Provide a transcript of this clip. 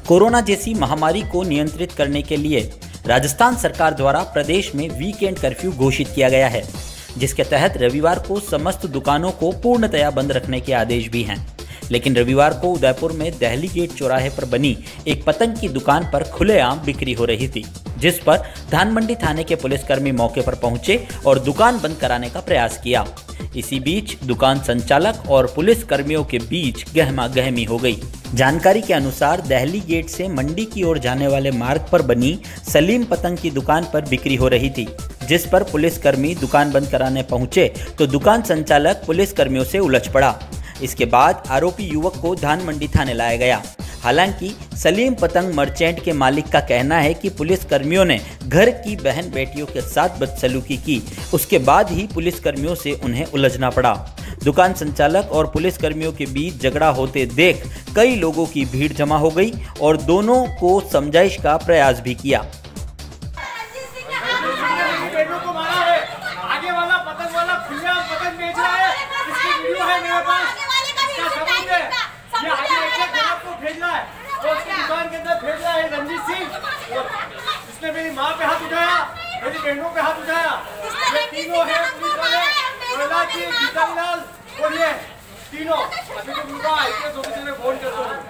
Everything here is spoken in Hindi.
कोरोना जैसी महामारी को नियंत्रित करने के लिए राजस्थान सरकार द्वारा प्रदेश में वीकेंड कर्फ्यू घोषित किया गया है, जिसके तहत रविवार को समस्त दुकानों को पूर्णतया बंद रखने के आदेश भी हैं। लेकिन रविवार को उदयपुर में दहली गेट चौराहे पर बनी एक पतंग की दुकान पर खुलेआम बिक्री हो रही थी, जिस पर धानमंडी थाने के पुलिसकर्मी मौके पर पहुंचे और दुकान बंद कराने का प्रयास किया। इसी बीच दुकान संचालक और पुलिस कर्मियों के बीच गहमा गहमी हो गई। जानकारी के अनुसार दहली गेट से मंडी की ओर जाने वाले मार्ग पर बनी सलीम पतंग की दुकान पर बिक्री हो रही थी, जिस पर पुलिसकर्मी दुकान बंद कराने पहुंचे तो दुकान संचालक पुलिस कर्मियों से उलझ पड़ा। इसके बाद आरोपी युवक को धानमंडी थाने लाया गया। हालांकि सलीम पतंग मर्चेंट के मालिक का कहना है कि पुलिस कर्मियों ने घर की बहन बेटियों के साथ बदसलूकी की, उसके बाद ही पुलिस कर्मियों से उन्हें उलझना पड़ा। दुकान संचालक और पुलिस कर्मियों के बीच झगड़ा होते देख कई लोगों की भीड़ जमा हो गई और दोनों को समझाइश का प्रयास भी किया। इसने मेरी माँ पे हाथ उठाया, मेरी बहनों पे हाथ उठाया। ये तीनों है पुलिस वाले, गीतालाल और ये तीनों। अभी तो उनका आईपीएस ऑफिसर में फोन करता हूँ।